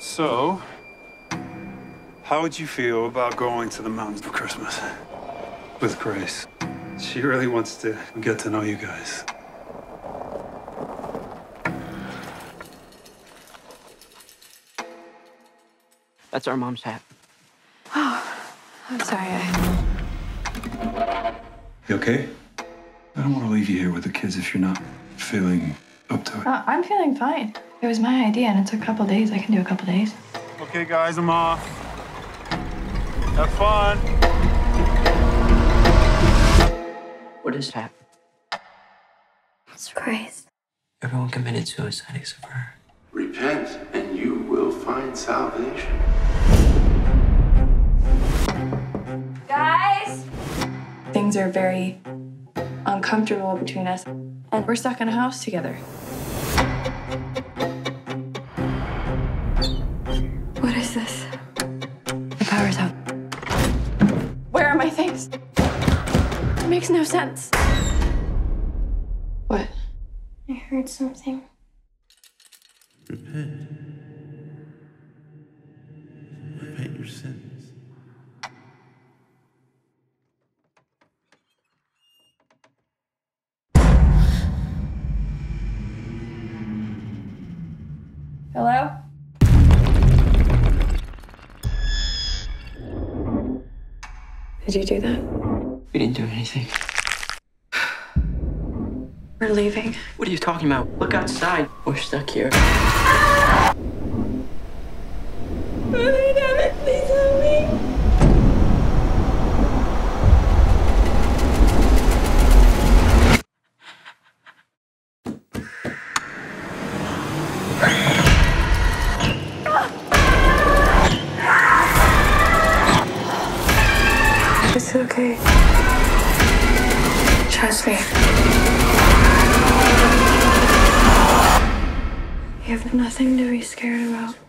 So, how would you feel about going to the mountains for Christmas with Grace? She really wants to get to know you guys. That's our mom's hat. Oh, I'm sorry. You okay? I don't want to leave you here with the kids if you're not feeling up to it. I'm feeling fine. It was my idea, and it took a couple days. I can do a couple days. Okay, guys, I'm off. Have fun. What is that? It's Grace. Everyone committed suicide except for her. Repent, and you will find salvation. Guys! Things are very uncomfortable between us, and we're stuck in a house together. What is this? The power's out. Where are my things? It makes no sense. What? I heard something. Repent. Repent your sins. Hello? Did you do that? We didn't do anything. We're leaving. What are you talking about? Look outside. We're stuck here. Please help me. It's okay. Trust me. You have nothing to be scared about.